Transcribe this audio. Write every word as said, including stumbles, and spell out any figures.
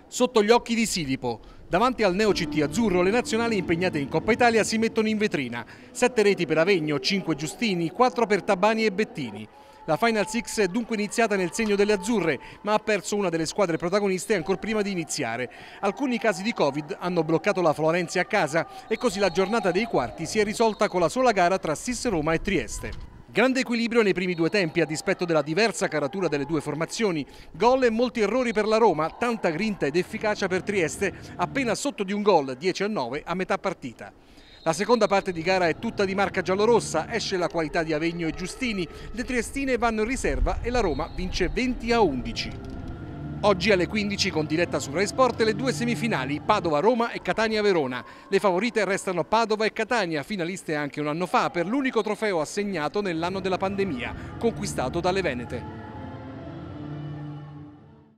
Sotto gli occhi di Silipo. Davanti al Neo C T azzurro le nazionali impegnate in Coppa Italia si mettono in vetrina. Sette reti per Avegno, cinque Giustini, quattro per Tabani e Bettini. La Final Six è dunque iniziata nel segno delle azzurre, ma ha perso una delle squadre protagoniste ancora prima di iniziare. Alcuni casi di Covid hanno bloccato la Florenzi a casa e così la giornata dei quarti si è risolta con la sola gara tra S I S Roma e Trieste. Grande equilibrio nei primi due tempi a dispetto della diversa caratura delle due formazioni. Gol e molti errori per la Roma, tanta grinta ed efficacia per Trieste, appena sotto di un gol, dieci a nove a metà partita. La seconda parte di gara è tutta di marca giallorossa, esce la qualità di Avegno e Giustini, le triestine vanno in riserva e la Roma vince venti a undici. Oggi alle quindici con diretta su Rai Sport le due semifinali, Padova-Roma e Catania-Verona. Le favorite restano Padova e Catania, finaliste anche un anno fa per l'unico trofeo assegnato nell'anno della pandemia, conquistato dalle Venete.